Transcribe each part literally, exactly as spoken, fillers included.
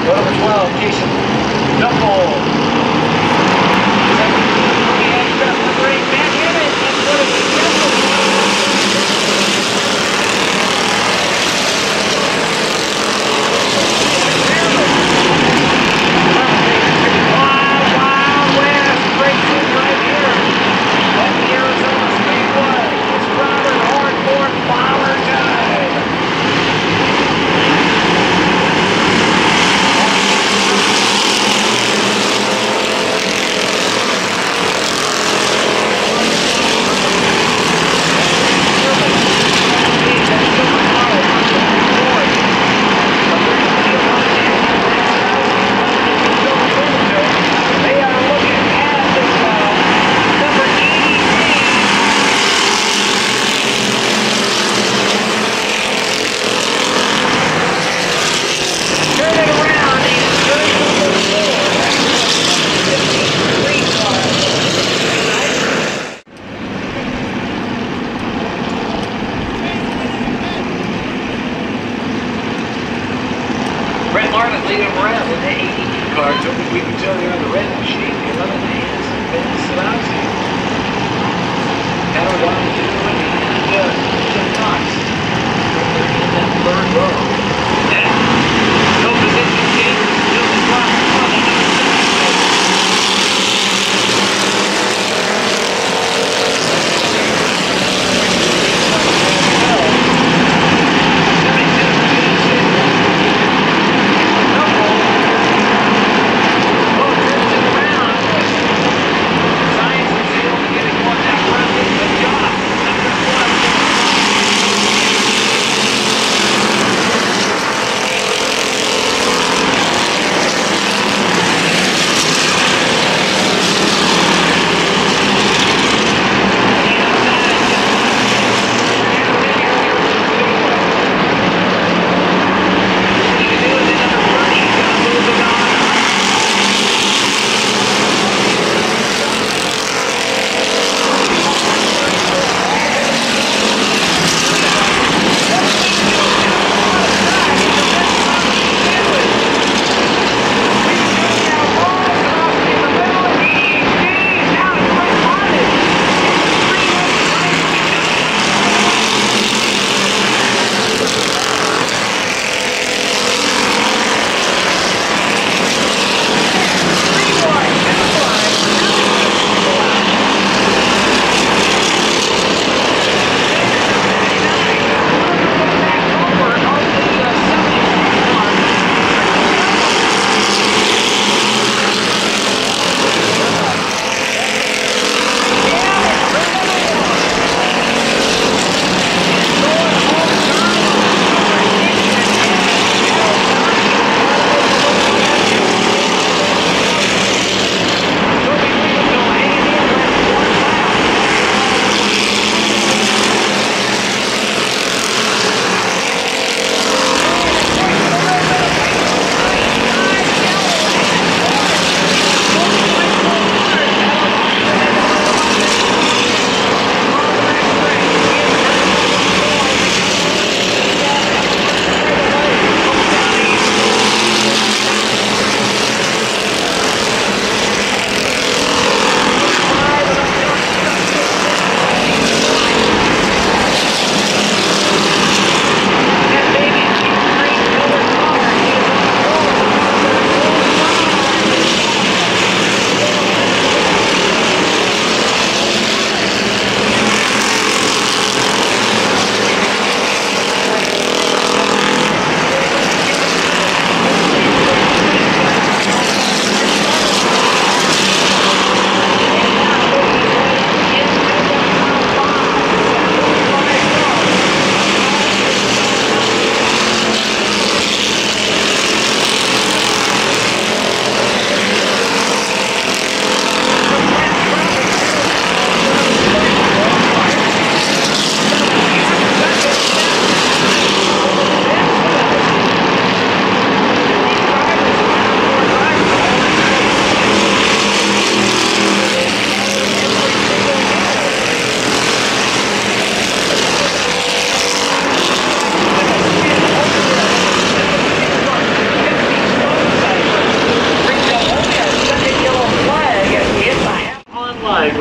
Go number twelve, Jason Knuckle. And just the break back in it. And what is it? Wild, Wild West breaks in right here at the Arizona Speedway. It's Robert Hardcore Flower Guide. Brett Martin leading him around in the eighty-two car. Took a week until they're on the red machine. eleven hands and Ben Salazzi. Had a one, two, and uh, Jim Knox. They're in that third row. Yeah. No position change. Still the front.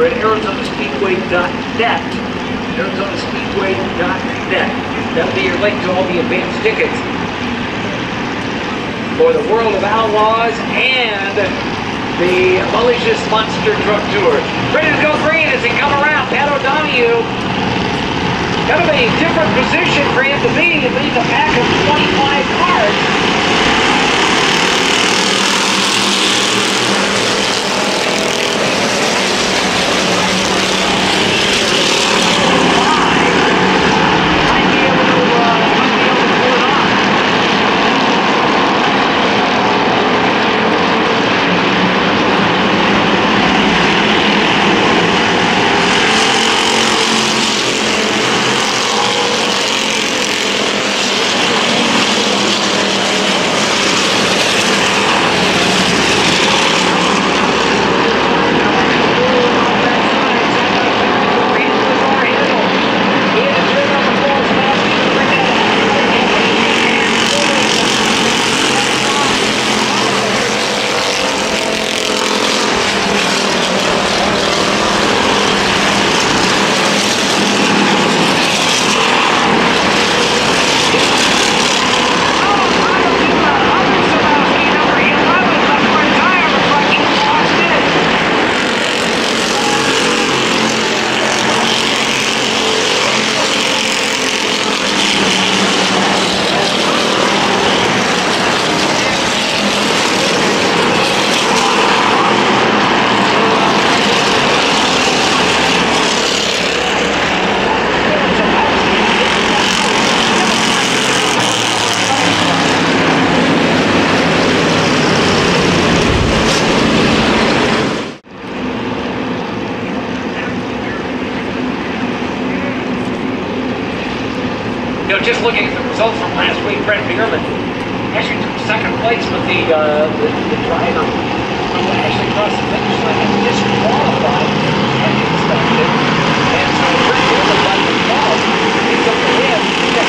over at Arizona Speedway dot net. Arizona Speedway dot net. That'll be your link to all the advanced tickets for the World of Outlaws and the Malicious Monster Truck Tour. Ready to go green as he come around. Pat O'Donoghue. Kind of a different position for him to be, leading a pack of twenty-five cars. You know, just looking at the results from last week, Brett Bierman actually took second place with the uh, the, the driver who actually crossed the finish line and disqualified and expected. And so Brett Bierman got the ball, picked up the win. He got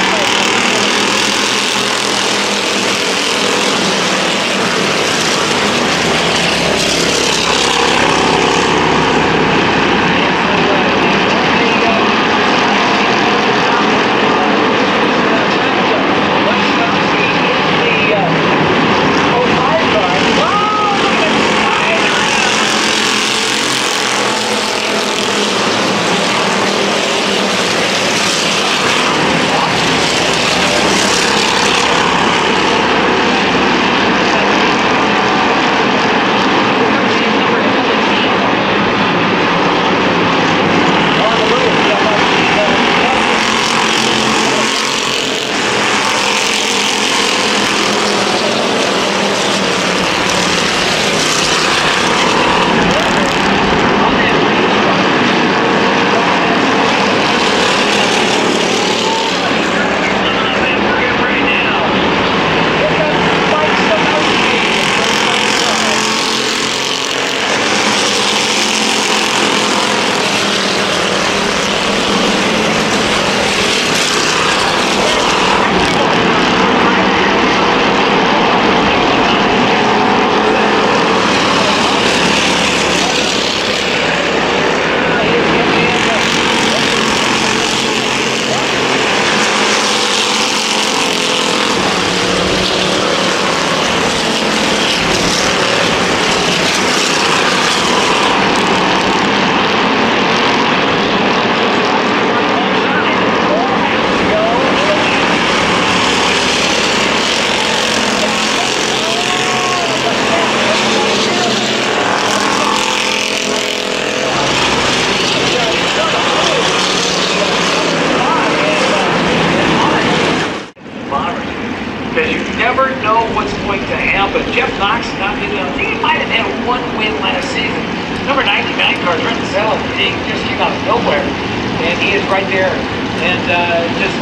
because you never know what's going to happen. Jeff Knox, not maybe, I think he might have had one win last season. Number ninety-nine car, Trent Sell, he just came out of nowhere, and he is right there, and uh, just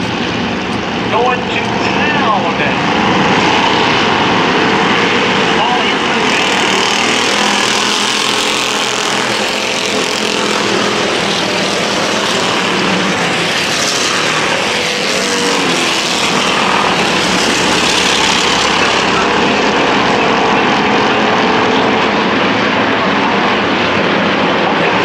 going to town. All in for the game. Okay.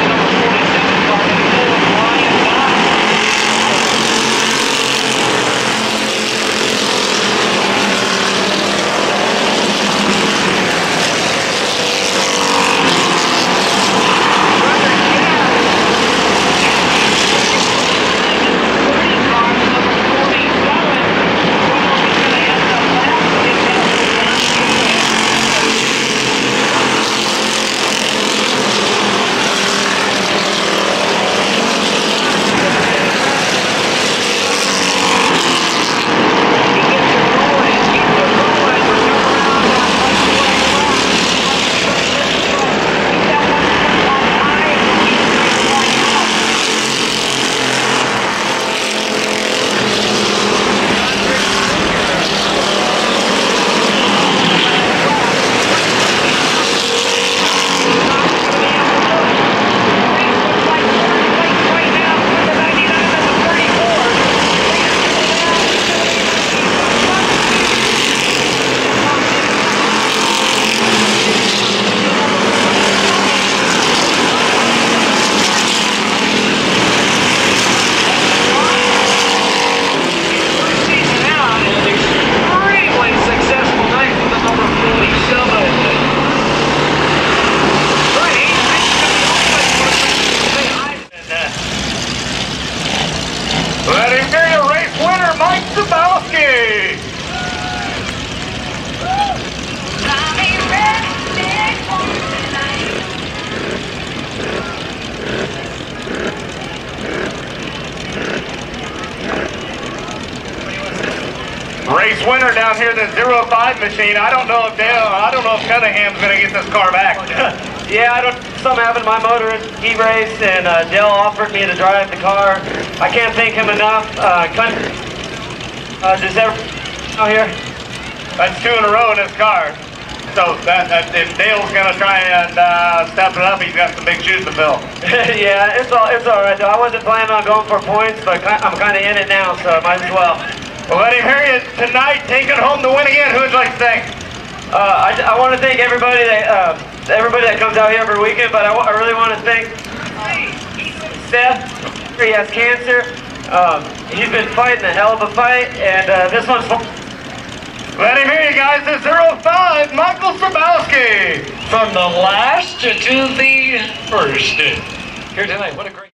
winner down here, the zero five machine. I don't know if Dale, I don't know if Cunningham's going to get this car back. Yeah, I don't. Something happened to my motor at Heat Race, and uh, Dale offered me to drive the car. I can't thank him enough. Uh, uh, does ever out here? That's two in a row in his car. So that, that if Dale's gonna try and uh, step it up, he's got some big shoes to fill. Yeah, it's all it's all right though. I wasn't planning on going for points, but I'm kind of in it now, so I might as well. Well, let him hear you tonight. Taking home the win again. Who would you like to thank? Uh, I, I want to thank everybody that uh, everybody that comes out here every weekend, but I, I really want to thank Seth. He has cancer. Um, he's been fighting a hell of a fight, and uh, this one's. Let him hear you guys. The zero five, Michael Strabowski. From the last to the first. Here tonight, what a great...